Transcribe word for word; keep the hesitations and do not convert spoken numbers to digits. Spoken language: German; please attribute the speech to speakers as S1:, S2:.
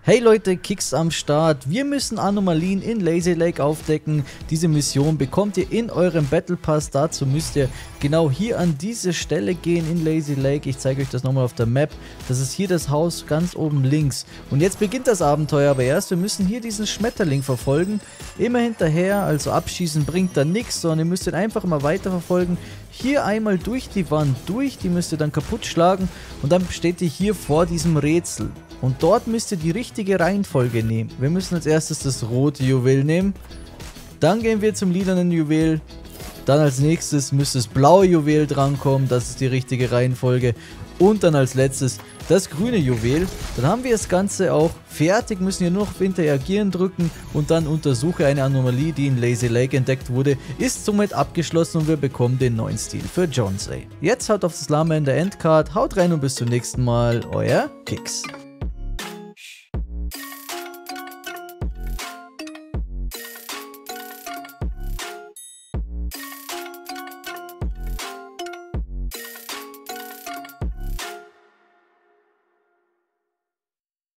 S1: Hey Leute, Kicks am Start. Wir müssen Anomalien in Lazy Lake aufdecken. Diese Mission bekommt ihr in eurem Battle Pass. Dazu müsst ihr genau hier an diese Stelle gehen in Lazy Lake. Ich zeige euch das nochmal auf der Map. Das ist hier das Haus ganz oben links. Und jetzt beginnt das Abenteuer aber erst. Wir müssen hier diesen Schmetterling verfolgen. Immer hinterher, also abschießen bringt da nichts, sondern ihr müsst ihn einfach mal weiter verfolgen. Hier einmal durch die Wand durch, die müsst ihr dann kaputt schlagen und dann steht ihr hier vor diesem Rätsel. Und dort müsst ihr die richtige Reihenfolge nehmen. Wir müssen als erstes das rote Juwel nehmen. Dann gehen wir zum lilanen Juwel. Dann als nächstes müsste das blaue Juwel drankommen. Das ist die richtige Reihenfolge. Und dann als letztes das grüne Juwel. Dann haben wir das Ganze auch fertig. Müssen hier nur noch auf Interagieren drücken. Und dann untersuche eine Anomalie, die in Lazy Lake entdeckt wurde. Ist somit abgeschlossen und wir bekommen den neuen Stil für Jonesay. Jetzt haut auf das Lama in der Endcard. Haut rein und bis zum nächsten Mal. Euer Kicks.